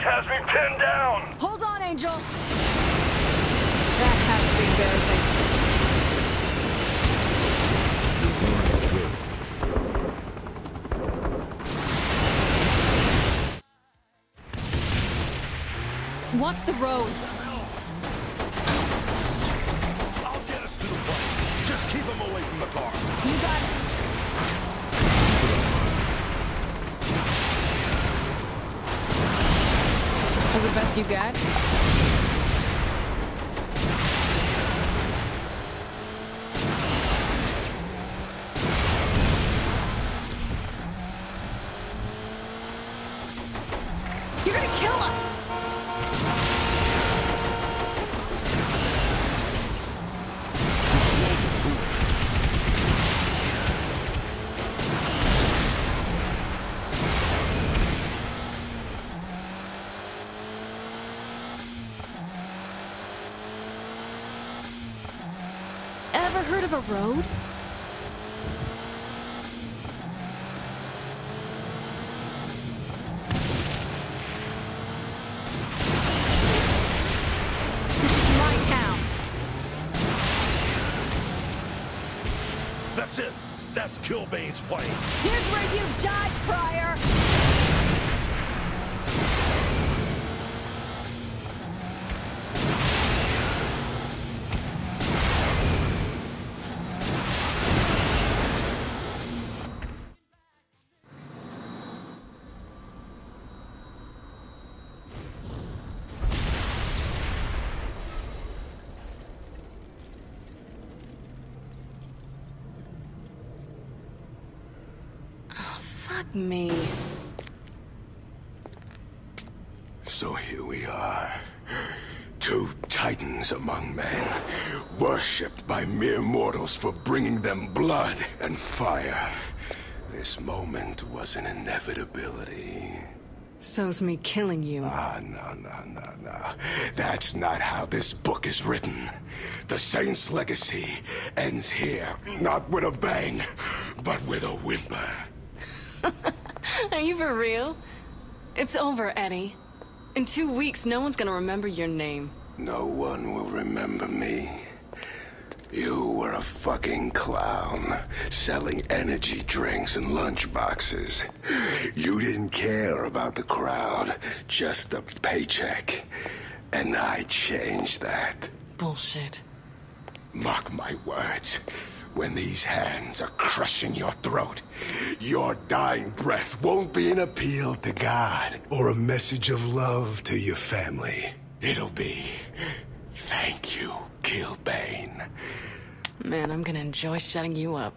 has me pinned down! Hold on, Angel! That has to be embarrassing. Watch the road. I'll get us to the plane. Just keep him away from the car. You got it. That's the best you got? You're gonna kill us! Ever heard of a road? This is my town. That's it. That's Killbane's plane. Here's where you died, Pryor! Fuck me. So here we are. Two titans among men, worshipped by mere mortals for bringing them blood and fire. This moment was an inevitability. So's me killing you. No. That's not how this book is written. The Saint's legacy ends here, not with a bang, but with a whimper. Are you for real? It's over, Eddie. In 2 weeks, no one's gonna remember your name. No one will remember me. You were a fucking clown, selling energy drinks and lunchboxes. You didn't care about the crowd, just a paycheck. And I changed that. Bullshit. Mark my words. When these hands are crushing your throat, your dying breath won't be an appeal to God or a message of love to your family. It'll be, thank you, Killbane. Man, I'm gonna enjoy shutting you up.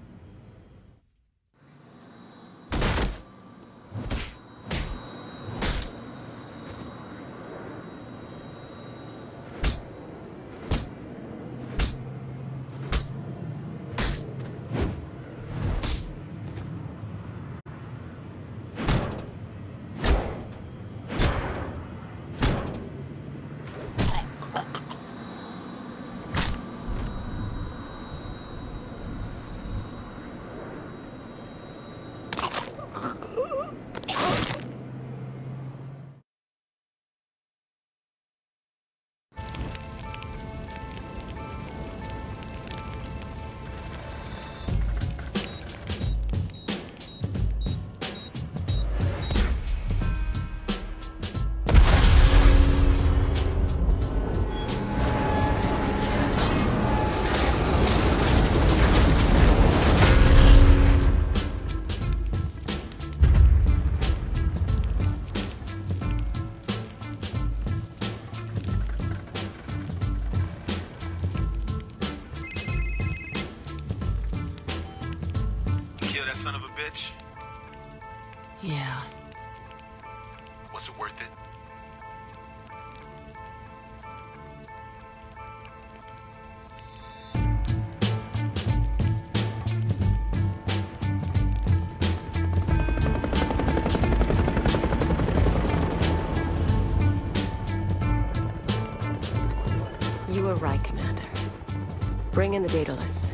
Son of a bitch? Yeah. Was it worth it? You were right, Commander. Bring in the Daedalus.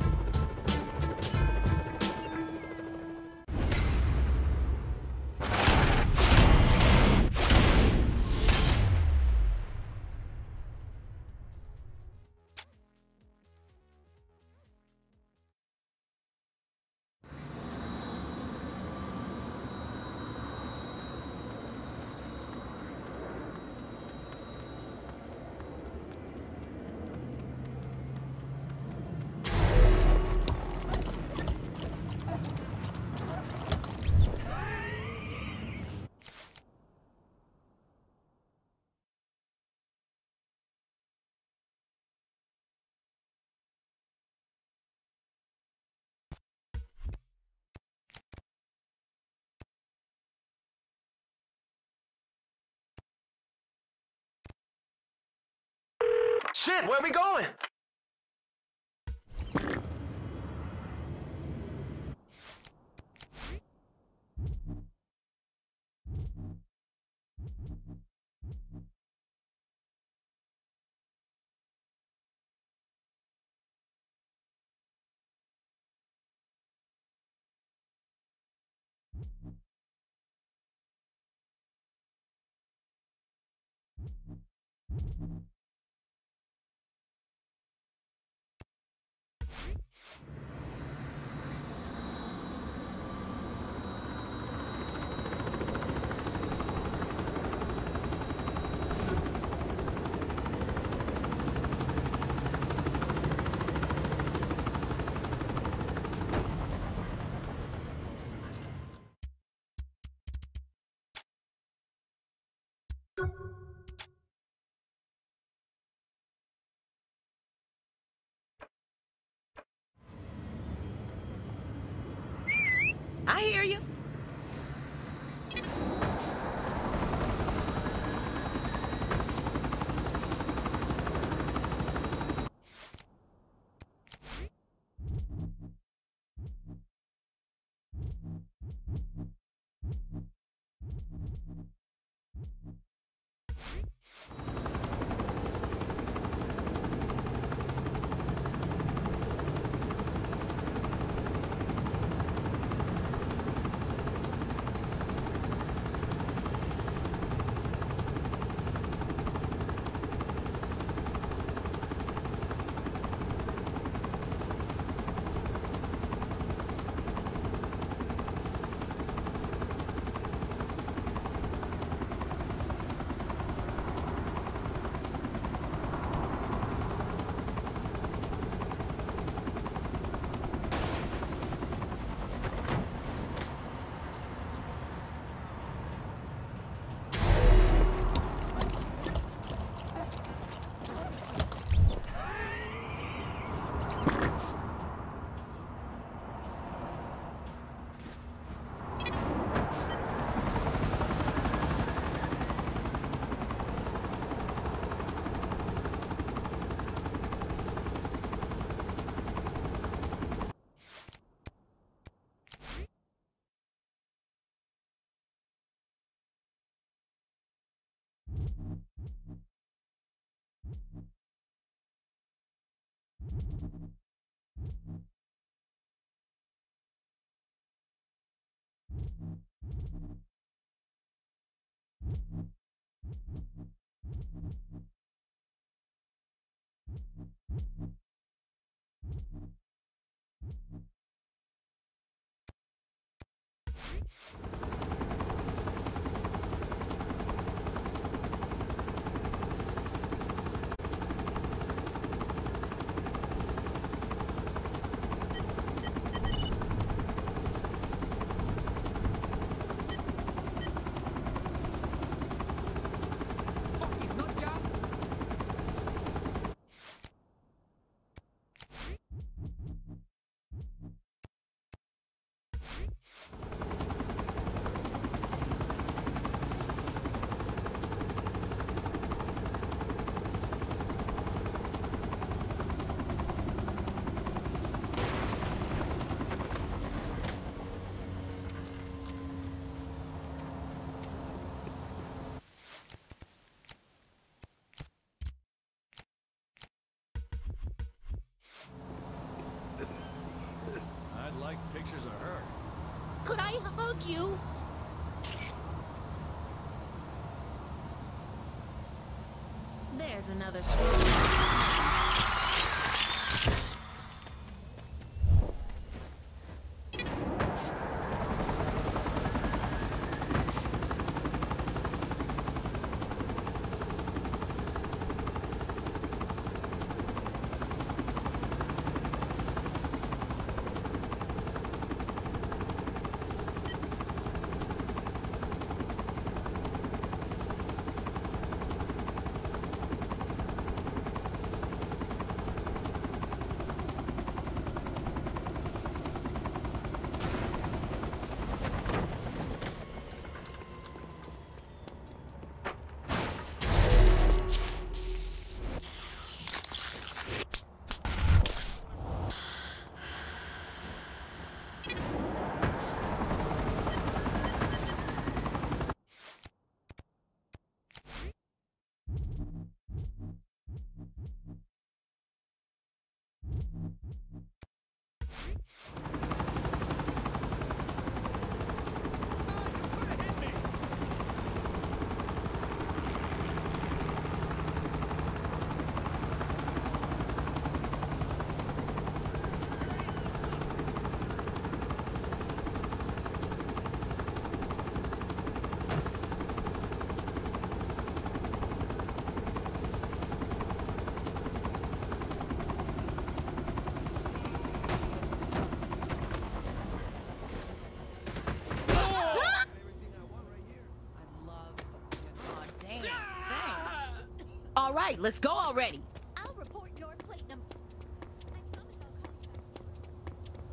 Shit, where are we going? I hear you. I'd like pictures of her. Could I hug you? There's another story. All right, let's go already. I'll report your plate number. I promise I'll call you back.